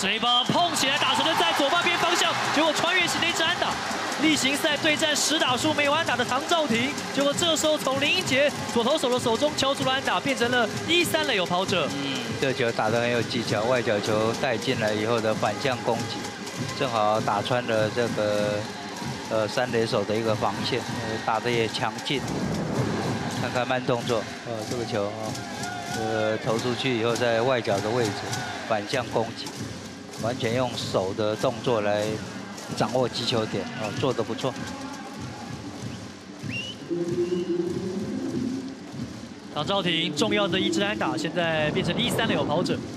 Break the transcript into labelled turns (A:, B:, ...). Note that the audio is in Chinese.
A: 这一棒碰起来，打成了在左半边方向，结果穿越型的一支安打。例行赛对战10打数没有安打的唐兆廷，结果这时候从林英杰左投手的手中敲出了安打，变成了1-3垒有跑者。
B: 这球打得很有技巧，外角球带进来以后的反向攻击，正好打穿了这个三垒手的一个防线，打得也强劲。看看慢动作，这个球投出去以后在外角的位置反向攻击，完全用手的动作来掌握击球点，做得不错。
A: 唐兆廷重要的一支安打，现在变成1-3垒有跑者。